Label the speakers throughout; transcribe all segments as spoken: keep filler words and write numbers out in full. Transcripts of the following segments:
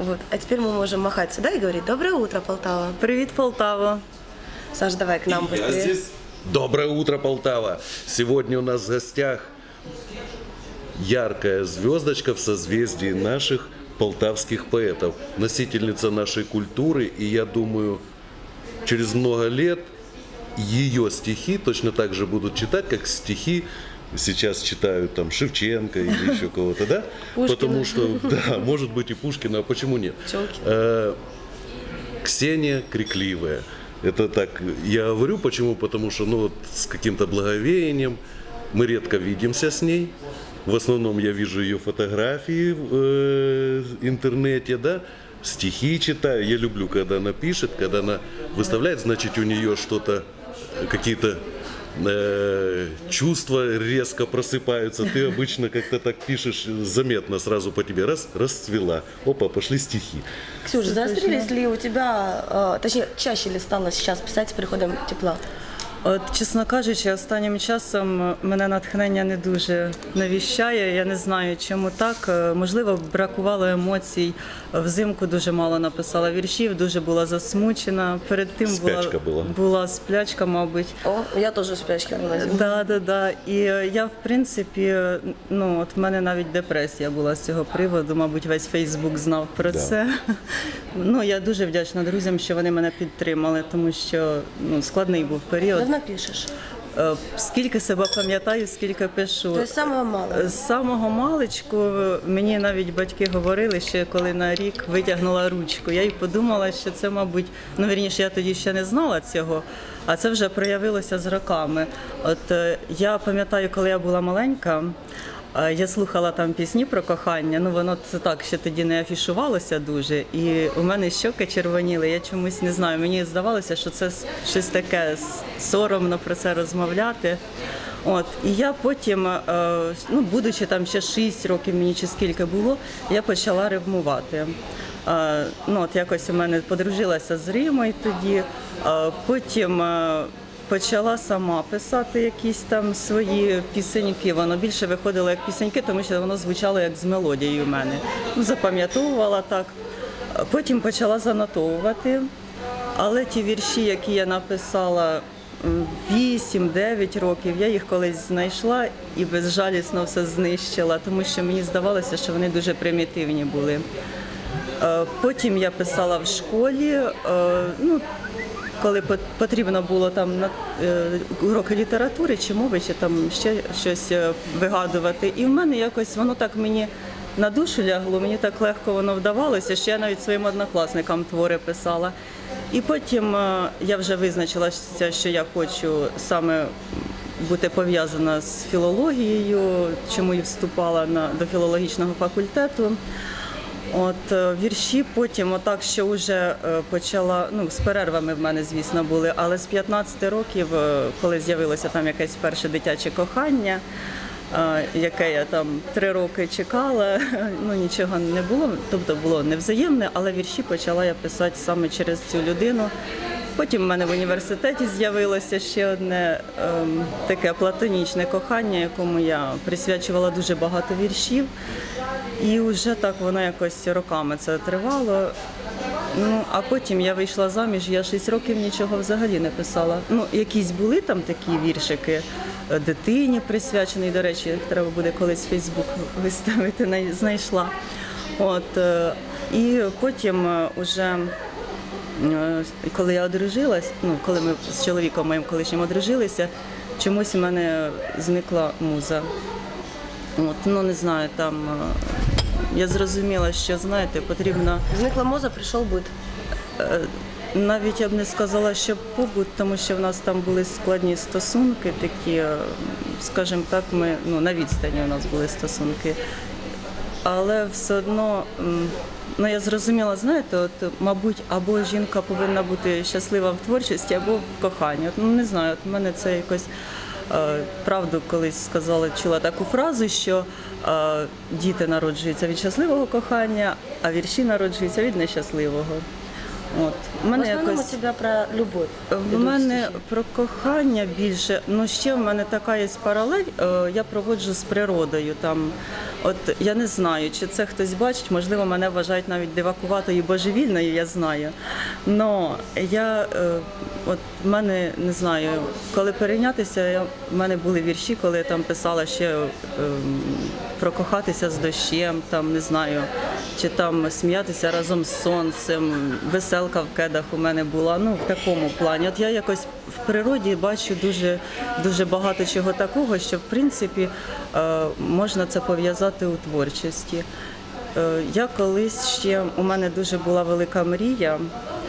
Speaker 1: Вот. А теперь мы можем махать сюда и говорить «Доброе утро, Полтава».
Speaker 2: Привет, Полтава.
Speaker 1: Саш, давай к нам
Speaker 3: И
Speaker 1: быстрее.
Speaker 3: я здесь. Доброе утро, Полтава. Сегодня у нас в гостях яркая звездочка в созвездии наших полтавских поэтов, носительница нашей культуры, и я думаю, через много лет ее стихи точно так же будут читать, как стихи сейчас читают там Шевченко или еще кого-то, да?
Speaker 1: Пушкина.
Speaker 3: Потому что, да, может быть и Пушкина, а почему нет?
Speaker 1: Пчелки.
Speaker 3: Э, Ксения Крикливая. Это так, я говорю, почему? Потому что, ну, вот с каким-то благовеянием мы редко видимся с ней. В основном я вижу ее фотографии в э, интернете, да, стихи читаю. Я люблю, когда она пишет, когда она выставляет, значит, у нее что-то, какие-то э, чувства резко просыпаются. Ты обычно как-то так пишешь, заметно сразу по тебе, раз, расцвела. Опа, пошли стихи.
Speaker 1: Ксюша, заострились ли у тебя, э, точнее, чаще ли стало сейчас писать с приходом тепла?
Speaker 2: От, чесно кажучи, останнім часом мене натхнення не дуже навіщає. Я не знаю, чому так. Можливо, бракувало емоцій. Взимку дуже мало написала віршів, дуже була засмучена. Перед тим
Speaker 3: Сплячка
Speaker 2: була,
Speaker 3: була.
Speaker 2: була сплячка, мабуть.
Speaker 1: О, я тоже в спячке была.
Speaker 2: Да, да, да. І я, в принципі, ну, от в мене навіть депресія була з цього приводу, мабуть, весь Фейсбук знав про
Speaker 3: Да.
Speaker 2: це. Ну, я дуже вдячна друзям, що вони мене підтримали, тому що, ну, складний був період.
Speaker 1: Давно пишешь?
Speaker 2: Е, Скільки себе пам'ятаю, скільки пишу.
Speaker 1: То есть самого мало?
Speaker 2: З самого маличку мені навіть батьки говорили, ще коли на рік витягнула ручку. Я й подумала, що це, мабуть, ну, вірніше, я тоді ще не знала цього, а це вже проявилося з роками. От е, я пам'ятаю, коли я була маленька, е, я слухала там пісні про кохання, ну воно це так ще тоді не афішувалося дуже, і у мене щоки червоніли, я чомусь не знаю, мені здавалося, що це щось таке соромно про це розмовляти. От, і я потім, е, ну, будучи там ще шість років мені чи скільки було, я почала рифмувати. Е, ну, от якось у мене подружилася з Римою тоді, е, потім е, почала сама писати якісь там свої пісеньки. Воно більше виходило як пісеньки, тому що воно звучало як з мелодією в мене. Ну, запам'ятовувала так. Потім почала занотовувати, але ті вірші, які я написала вісім-дев'ять років, я їх колись знайшла і безжалісно все знищила, тому що мені здавалося, що вони дуже примітивні були. Е, Потім я писала в школі, е, ну, коли потрібно було там на е, уроки літератури чи мови, чи там ще щось е, вигадувати. І в мене якось воно так мені на душу лягло, мені так легко воно вдавалося, що я навіть своїм однокласникам твори писала. І потім е, я вже визначилася, що я хочу саме бути пов'язана з філологією, чому і вступала на, до філологічного факультету. От е, вірші потім, отак, що вже е, почала, ну, з перервами в мене, звісно, були, але з п'ятнадцяти років, е, коли з'явилося там якесь перше дитяче кохання, е, яке я там три роки чекала, ну, нічого не було, тобто було невзаємне, але вірші почала я писати саме через цю людину. Потім в мене в університеті з'явилося ще одне ем, таке платонічне кохання, якому я присвячувала дуже багато віршів. І вже так воно якось роками це тривало. Ну, а потім я вийшла заміж, я шість років нічого взагалі не писала. Ну, якісь були там такі віршики, дитині присвячений, до речі, треба буде колись в Фейсбук виставити, знайшла. От, і потім уже, коли я одружилась, ну, коли ми з чоловіком моїм колишнім одружилися, чомусь у мене зникла муза. От, ну, не знаю, там, я зрозуміла, що, знаєте, потрібно...
Speaker 1: Зникла муза, прийшов бит.
Speaker 2: Навіть я б не сказала, що побут, тому що в нас там були складні стосунки такі, скажімо так, ми, ну, на відстані у нас були стосунки. Але все одно, ну, я зрозуміла, знаєте, от, мабуть, або жінка повинна бути щаслива в творчості, або в коханні. От, ну, не знаю, от в мене це якось... Правду колись сказала, чула таку фразу, що е, діти народжуються від щасливого кохання, а вірші народжуються від нещасливого. От. У мене
Speaker 1: в основному
Speaker 2: якось...
Speaker 1: у тебе про любов.
Speaker 2: В мене про кохання більше, ну ще в мене така є паралель, е, я проводжу з природою. Там От я не знаю, чи це хтось бачить, можливо, мене вважають навіть дивакуватою і божевільною, я знаю. Но я, е, от в мене, не знаю, коли перейнятися, я, в мене були вірші, коли я там писала ще е, прокохатися з дощем, там, не знаю, чи там сміятися разом з сонцем, веселка в кедах у мене була, ну, в такому плані. От я якось в природі бачу дуже, дуже багато чого такого, що, в принципі, е, можна це пов'язати у творчості. Е, я колись ще, у мене дуже була велика мрія,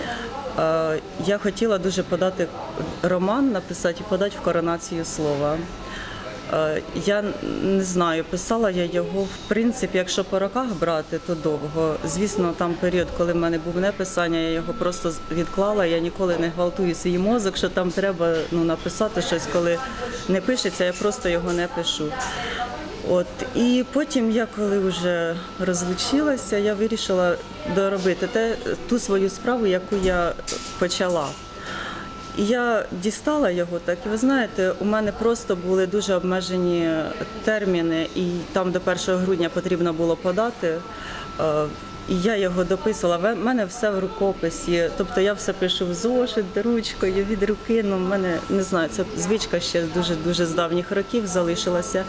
Speaker 2: е, я хотіла дуже подати роман, написати і подати в коронацію слова. Е, Я не знаю, писала я його, в принципі, якщо по роках брати, то довго. Звісно, там період, коли в мене був неписання, я його просто відклала, я ніколи не гвалтую свій мозок, що там треба, ну, написати щось, коли не пишеться, я просто його не пишу. От, і потім я, коли вже розлучилася, я вирішила доробити те, ту свою справу, яку я почала. І я дістала його так, і ви знаєте, у мене просто були дуже обмежені терміни, і там до першого грудня потрібно було подати. Е, І я його дописувала. В мене все в рукописі, тобто я все пишу в зошит, ручкою, від руки. Ну, в мене, не знаю, це звичка ще дуже-дуже з давніх років залишилася.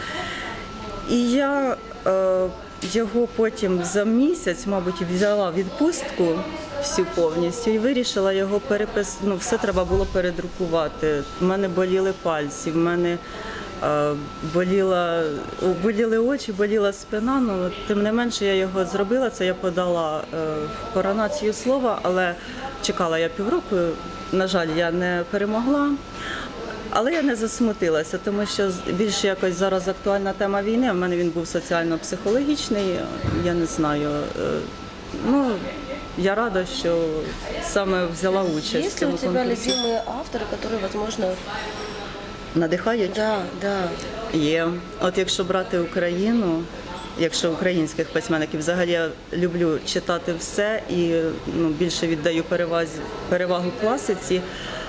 Speaker 2: І я е, його потім за місяць, мабуть, взяла відпустку всю повністю і вирішила його переписати. Ну, все треба було передрукувати. У мене боліли пальці, в мене е, боліла, боліли очі, боліла спина. Ну, тим не менше, я його зробила. Це я подала е, в коронацію слова, але чекала я півроку. На жаль, я не перемогла. Але я не засмутилася, тому що більше якось зараз актуальна тема війни. У мене він був соціально-психологічний, я не знаю. Ну, я рада, що саме взяла участь в
Speaker 1: Есть ли
Speaker 2: цьому
Speaker 1: у тебя
Speaker 2: конкурсі.
Speaker 1: любимые авторы, которые, возможно,
Speaker 2: Надихають?
Speaker 1: да, да,
Speaker 2: Є. От якщо брати Україну, якщо українських письменників, взагалі я люблю читати все і, ну, більше віддаю перевазі, перевагу класиці.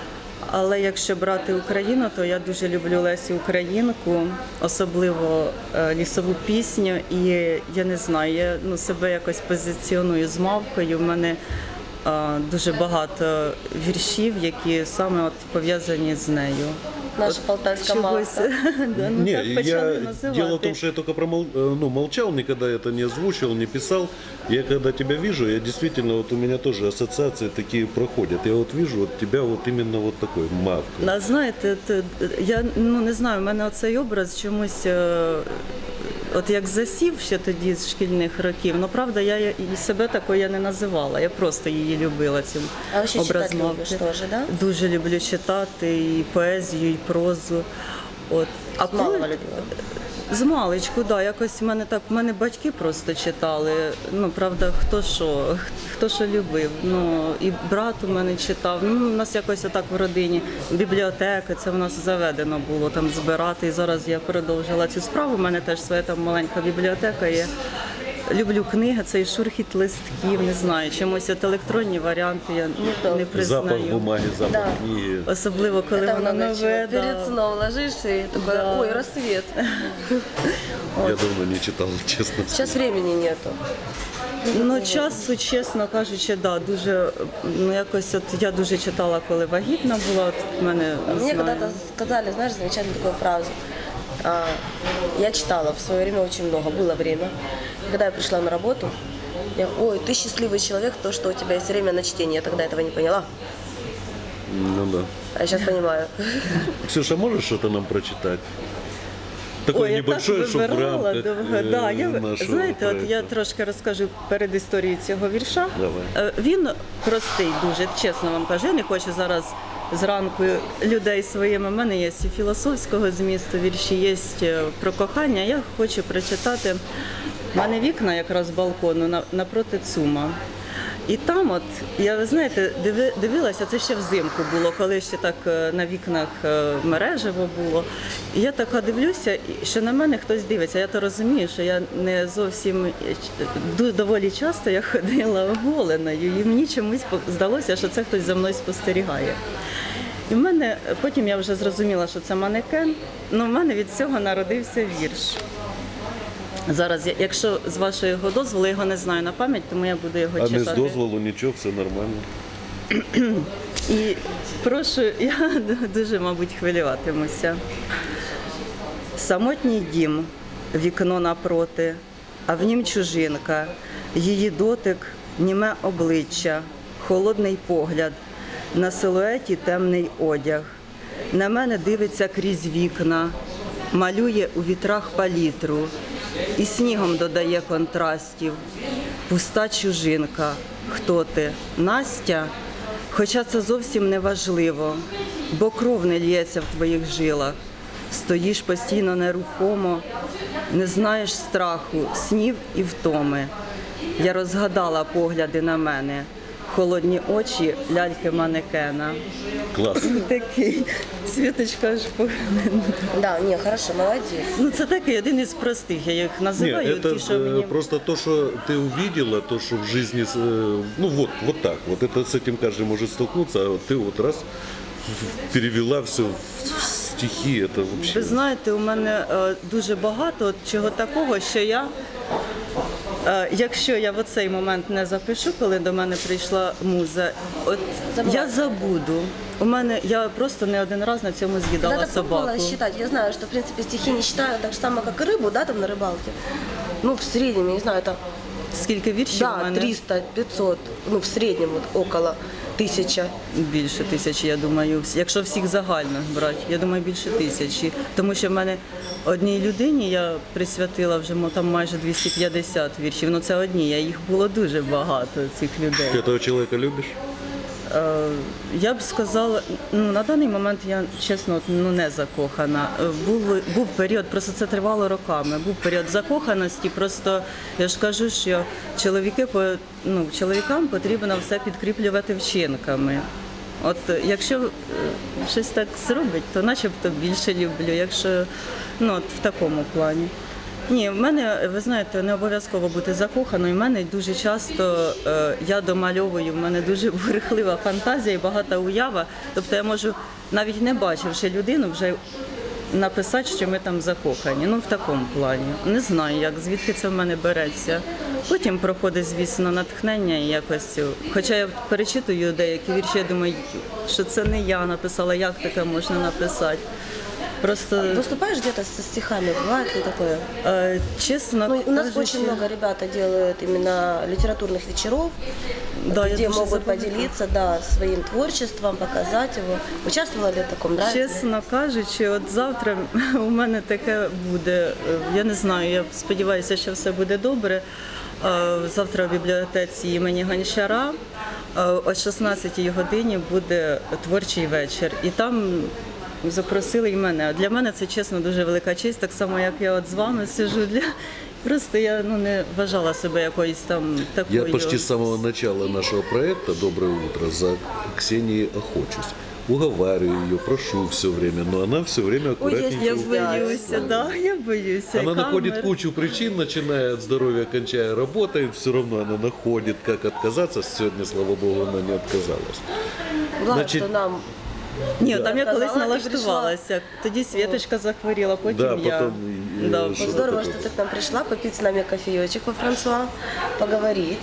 Speaker 2: Але якщо брати Україну, то я дуже люблю Лесю Українку, особливо е, лісову пісню. І я не знаю, я, ну, себе якось позиціоную з мавкою. В мене е, дуже багато віршів, які саме от пов'язані з нею.
Speaker 1: наша полтавская
Speaker 2: Чогось,
Speaker 1: мавка.
Speaker 2: да, ну,
Speaker 3: Не,
Speaker 2: так
Speaker 3: я,
Speaker 2: почали називати.
Speaker 3: дело в том, что я только промол, э, ну, молчал, никогда это не озвучивал, не писал. Я когда тебя вижу, я действительно, вот у меня тоже ассоциации такие проходят. Я вот вижу вот тебя вот именно вот такой мавкой.
Speaker 2: А знаєте, т- я, ну, не знаю, в мене оцей образ чомусь, е, от як засів ще тоді з шкільних років. Ну, правда, я і себе такою я не називала, я просто її любила, цю
Speaker 1: А вообще
Speaker 2: образ
Speaker 1: читать
Speaker 2: мавки.
Speaker 1: любишь тоже, да?
Speaker 2: Дуже люблю читати і поезію, і прозу. От. А
Speaker 1: С малого
Speaker 2: коли-
Speaker 1: любила?
Speaker 2: З маличку, да, якось в мене так, в мене батьки просто читали. Ну, правда, хто що, хто що любив. Ну, і брат у мене читав. Ну, у нас якось отак в родині. Бібліотека, це в нас заведено було там збирати. І зараз я продовжила цю справу. У мене теж своя там маленька бібліотека є. Люблю книги, цей шурхіт листків, не знаю, чомусь от електронні варіанти я
Speaker 1: то.
Speaker 2: не признаю.
Speaker 3: Запах бумаги, запах
Speaker 1: Да.
Speaker 3: книги.
Speaker 2: Особливо, коли
Speaker 1: Это
Speaker 2: воно
Speaker 1: много чего.
Speaker 2: нове. да.
Speaker 1: Перед сном ложишься и такой,
Speaker 2: Да.
Speaker 1: ой, рассвет.
Speaker 3: Я давно не читал, честно.
Speaker 1: Сейчас времени нету.
Speaker 2: Ну, часу, чесно кажучи, да, дуже, ну, якось от я дуже читала, коли вагітна була, от в мене, не
Speaker 1: Мне
Speaker 2: знаю.
Speaker 1: когда-то сказали, знаешь, замечательную такую фразу. А, я читала в свое время очень много, было время. И когда я пришла на работу, я, ой, ты счастливый человек, то, что у тебя есть время на чтение. Я тогда этого не поняла,
Speaker 3: Ну да.
Speaker 1: а сейчас понимаю.
Speaker 3: Ксюша, можешь что-то нам прочитать? Такое
Speaker 2: Ой, я
Speaker 3: небольшое,
Speaker 2: так
Speaker 3: чтобы в
Speaker 2: вибирала
Speaker 3: рамках
Speaker 2: довго.
Speaker 3: э,
Speaker 2: Да, я,
Speaker 3: нашего
Speaker 2: знаєте, от я
Speaker 3: проекта.
Speaker 2: трошки розкажу перед історією цього вірша.
Speaker 3: Давай.
Speaker 2: Е, Він простий дуже, чесно вам кажу. Я не хочу зараз зранку людей своїми. У мене є і філософського змісту вірші, є про кохання. Я хочу прочитати. У мене вікна якраз з балкону на- напроти ЦУМа. І там, от, я, ви знаєте, диви- дивилася, це ще взимку було, коли ще так е, на вікнах е, мережево було. І я така дивлюся, і що на мене хтось дивиться. Я то розумію, що я не зовсім е, ч- ду- доволі часто я ходила оголеною, і мені чомусь по- здалося, що це хтось за мною спостерігає. І в мене потім я вже зрозуміла, що це манекен, але в мене від цього народився вірш. Зараз, я- якщо з вашого дозволу, я його не знаю на пам'ять, тому я буду його
Speaker 3: А
Speaker 2: читати.
Speaker 3: без дозволу нічого, все нормально.
Speaker 2: І прошу, я дуже, мабуть, хвилюватимуся. Самотній дім, вікно напроти, а в нім чужинка, її дотик, німе обличчя, холодний погляд, на силуеті темний одяг. На мене дивиться крізь вікна, малює у вітрах палітру і снігом додає контрастів. Пуста чужинка. Хто ти? Настя? Хоча це зовсім не важливо, бо кров не лється в твоїх жилах. Стоїш постійно нерухомо, не знаєш страху, снів і втоми. Я розгадала погляди на мене, холодні очі ляльки-манекена.
Speaker 3: Клас.
Speaker 2: Такий, Світочка аж поглянув.
Speaker 1: Да, не, хорошо, молодец.
Speaker 2: Ну це такий один із простих, я їх
Speaker 3: Не,
Speaker 2: називаю,
Speaker 3: это
Speaker 2: ті, що
Speaker 3: э,
Speaker 2: мені...
Speaker 3: просто то, что ты увидела, то, что в жизни, э, ну вот, вот так, вот это с этим каждый может столкнуться, а вот ты вот раз перевела все в стихи, это вообще...
Speaker 2: Ви знаєте, у мене е, дуже багато от чого такого, що я, е, якщо я в оцей момент не запишу, коли до мене прийшла муза, от
Speaker 1: Забула.
Speaker 2: я забуду. У мене, я просто не один раз на цьому з'їдала
Speaker 1: Когда-то пробовала
Speaker 2: собаку.
Speaker 1: считать. Я знаю, что, в принципе, стихи не считаю так же самое, как и рыбу, да, там на рыбалке. Ну, в среднем, я не знаю, это,
Speaker 2: Скільки віршів у
Speaker 1: да,
Speaker 2: мене?
Speaker 1: триста пятьсот, ну, в среднем вот около тысяча.
Speaker 2: Більше тисячі, я думаю. Всі- Якщо всіх загально брати, я думаю, більше тисячі. Тому що в мене одній людині я присвятила вже мо, там майже двісті п'ятдесят віршів. Ну це одні, а їх було дуже багато, цих людей.
Speaker 3: Ты этого человека любишь?
Speaker 2: Е, Я б сказала, ну на даний момент я чесно от, ну не закохана. Е, Був був період, просто це тривало роками. Був період закоханості. Просто я ж кажу, що чоловіки по ну чоловікам потрібно все підкріплювати вчинками. От е, якщо е, щось так зробить, то начебто більше люблю. Якщо ну от в такому плані. Ні, в мене, ви знаєте, не обов'язково бути закоханою. В мене дуже часто е, я домальовую, в мене дуже бурхлива фантазія і багата уява. Тобто я можу, навіть не бачивши людину, вже написати, що ми там закохані. Ну, в такому плані. Не знаю, як, звідки це в мене береться. Потім проходить, звісно, натхнення і якось. Хоча я перечитую деякі вірші, я думаю, що це не я написала, як таке можна написати. Просто,
Speaker 1: Выступаешь где-то со стихами, бывает ли такое?
Speaker 2: е, чесно
Speaker 1: Ну, у нас
Speaker 2: кажучи,
Speaker 1: очень много ребята делают именно литературных вечеров,
Speaker 2: Да, я
Speaker 1: где
Speaker 2: дуже
Speaker 1: могут
Speaker 2: забула.
Speaker 1: поделиться, да, своим творчеством, показать его. Участвовала ли в таком, нравится?
Speaker 2: Чесно кажучи, от завтра у мене таке буде. е, Я не знаю, я сподіваюся, що все буде добре. Е, Завтра в бібліотеці імені Гончара е, о шістнадцятій годині буде творчий вечір. І там запросили і мене. Для мене це, чесно, дуже велика честь, так само, як я от з вами сижу. Для... Просто я ну, не вважала себе якоюсь там такою.
Speaker 3: Я почти с самого начала нашего проекта «Доброе утро» за Ксенией охочусь. Уговариваю ее, прошу все время, но она все время аккуратненько
Speaker 2: Я
Speaker 3: уходит.
Speaker 2: боюся, да, я боюся.
Speaker 3: Она
Speaker 2: і
Speaker 3: находит
Speaker 2: камер.
Speaker 3: кучу причин, начиная от здоровья, кончая работой, все равно она находит, как отказаться. Сегодня, слава богу, она не отказалась.
Speaker 1: Главное,
Speaker 3: Значит,
Speaker 1: что нам
Speaker 2: Ні, там я колись
Speaker 1: Казала, ти
Speaker 2: налаштувалася. Тоді Світочка захворіла, потім
Speaker 3: Да,
Speaker 2: я.
Speaker 3: потім, е,
Speaker 2: Да,
Speaker 3: що-
Speaker 1: здорово,
Speaker 3: такое?
Speaker 1: что ты к нам пришла, попить с нами кофеечек во Франсуа, поговорить.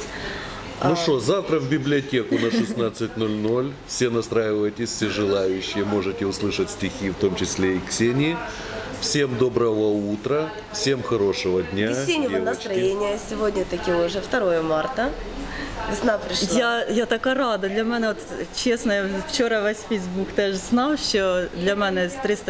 Speaker 3: Ну что, завтра в библиотеку на шестнадцать ноль ноль. Все настраивайтесь, все желающие можете услышать стихи, в том числе и Ксении. Всем доброго утра, всем хорошего дня.
Speaker 1: Весеннего
Speaker 3: девочки.
Speaker 1: настроения. Сегодня таки уже второе марта. Весна пришла.
Speaker 2: Я, я така рада. Для мене, от чесно, я вчора весь Фейсбук теж знав, що для мене з триста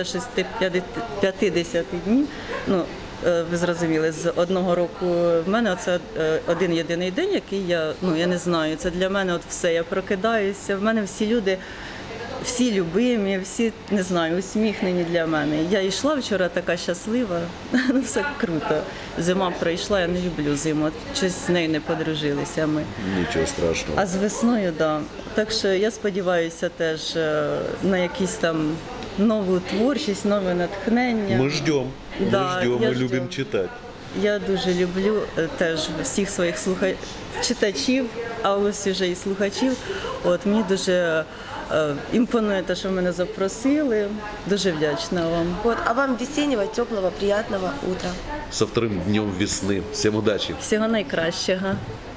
Speaker 2: п'ятдесят днів, ну е, ви зрозуміли, з одного року в мене це один єдиний день, який я, ну я не знаю, це для мене от все. Я прокидаюся. В мене всі люди. Всі любимі, всі, не знаю, усміхнені для мене. Я йшла вчора така щаслива, ну все круто. Зима пройшла, я не люблю зиму, щось з нею не подружилися ми.
Speaker 3: Ничего страшного.
Speaker 2: А з весною, так. Да. Так що я сподіваюся теж е, на якісь там нову творчість, нове натхнення.
Speaker 3: Мы ждем,
Speaker 2: Да,
Speaker 3: мы ждем,
Speaker 2: я
Speaker 3: мы любим
Speaker 2: ждем.
Speaker 3: читать.
Speaker 2: Я дуже люблю е, теж всіх своїх слуха... читачів, а ось вже і слухачів. От мені дуже Е, Імпонує те, що мене запросили. Дуже вдячна вам.
Speaker 1: Вот, а вам весеннего, теплого, приятного утра.
Speaker 3: Со вторым днем весны. Всем удачи!
Speaker 2: Всього найкращого.